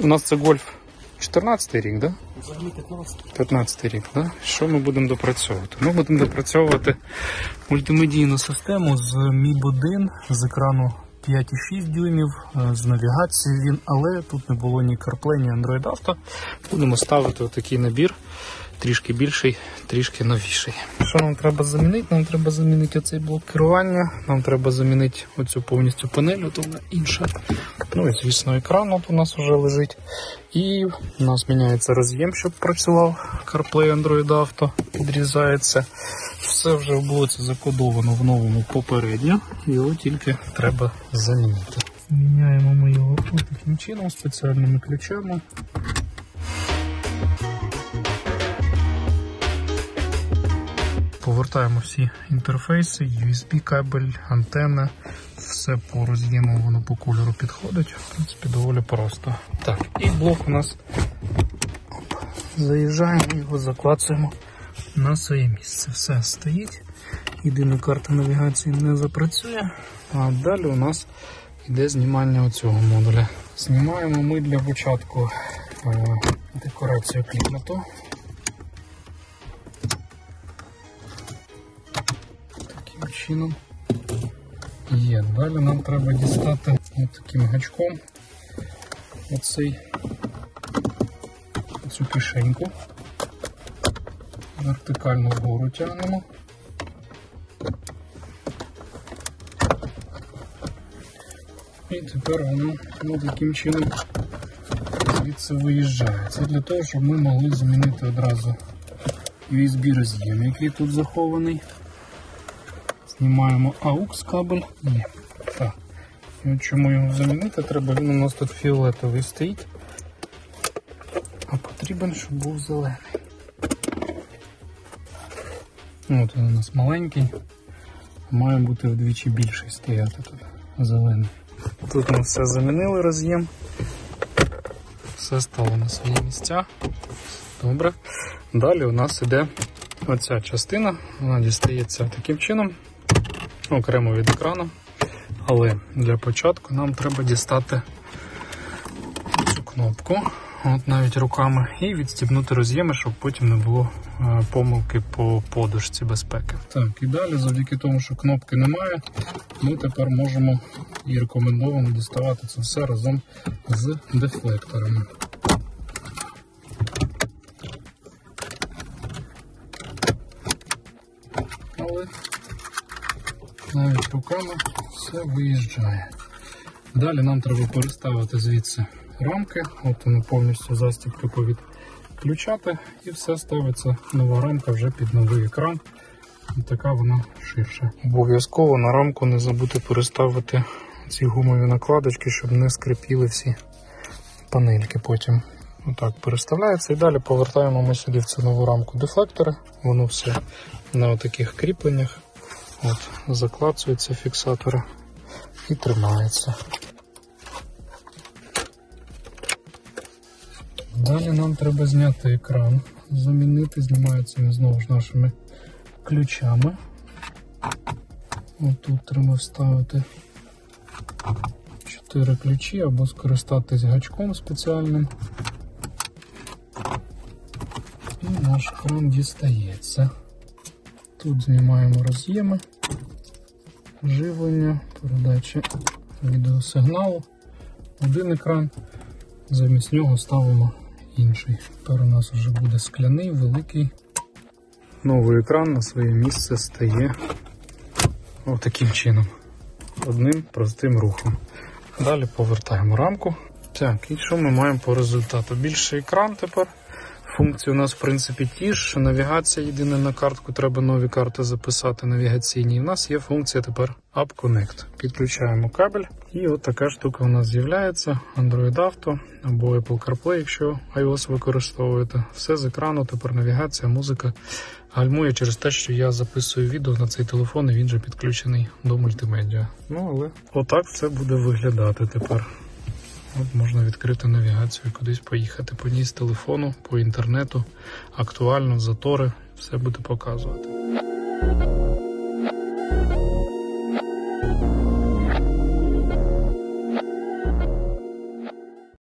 У нас це Golf 14-й рік, да? Взагалі 15-й. 15-й рік, да? Що ми будемо допрацьовувати? Ми будемо допрацьовувати мультимедійну систему з MIB1, з екрану 5,6 дюймів, з навігацією він, але тут не було ні CarPlay, ні Android Auto. Будемо ставити отакий набір, трішки більший, трішки новіший. Що нам треба замінити? Нам треба замінити оцей блок керування, нам треба замінити оцю повністю панель, от вона інша. Ну і звісно екран от у нас вже лежить. І у нас міняється роз'єм, щоб працював CarPlay, Android Auto, підрізається. Все вже в блоці закодовано в новому попередньо, його тільки треба замінити. Міняємо ми його таким чином, спеціальними ключами. Повертаємо всі інтерфейси, USB кабель, антенна, все по роз'єму, воно по кольору підходить, в принципі доволі просто. Так, і блок у нас, заїжджаємо, його заклацуємо на своє місце. Все стоїть, єдина карта навігації не запрацює, а далі у нас йде знімання оцього модуля. Знімаємо ми для початку декорацію клімату. Таким чином є. Далі нам треба дістати таким гачком цю кишеньку. Вертикально вгору тягнемо. І тепер воно таким чином звідси виїжджає. Це для того, щоб ми могли замінити одразу USB роз'єм, який тут захований. Знімаємо AUX кабель. Є. Так. І от чому його замінити треба? Він у нас тут фіолетовий стоїть, а потрібен, щоб був зелений. От він у нас маленький, має бути вдвічі більший стояти тут, зелений. Тут ми все замінили, роз'єм, все стало на свої місця. Добре. Далі у нас іде оця частина, вона дістається таким чином, окремо від екрану. Але для початку нам треба дістати цю кнопку, от навіть руками, і відстібнути роз'єми, щоб потім не було помилки по подушці безпеки. Так, і далі, завдяки тому, що кнопки немає, ми тепер можемо і рекомендовано діставати це все разом з дефлекторами. Але навіть руками все виїжджає. Далі нам треба переставити звідси рамки, от вони повністю застібки повідключати, і все ставиться, нова рамка вже під новий екран, і така вона ширша. Обов'язково на рамку не забути переставити ці гумові накладочки, щоб не скрипіли всі панельки потім. Отак переставляється, і далі повертаємо ми сюди в цю нову рамку дефлектори, воно все на таких кріпленнях. От, заклацуються фіксатори і тримається. Далі нам треба зняти екран, замінити, знімається він знову ж нашими ключами. От тут треба вставити 4 ключі або скористатись гачком спеціальним. І наш екран дістається. Тут знімаємо роз'єми, живлення, передача відеосигналу. Один екран, замість нього ставимо інший. Тепер у нас вже буде скляний, великий. Новий екран на своє місце стає отаким чином. Одним простим рухом. Далі повертаємо рамку. Так, і що ми маємо по результату? Більший екран тепер. Функції у нас, в принципі, ті ж. Навігація єдине на картку, треба нові карти записати навігаційні. І в нас є функція тепер App Connect. Підключаємо кабель, і от така штука у нас з'являється. Android Auto або Apple CarPlay, якщо iOS використовуєте. Все з екрану, тепер навігація, музика. Гальмує через те, що я записую відео на цей телефон, і він же підключений до мультимедіа. Ну, але отак все буде виглядати тепер. От можна відкрити навігацію і кудись поїхати по ній з телефону, по інтернету, актуально, затори, все буде показувати.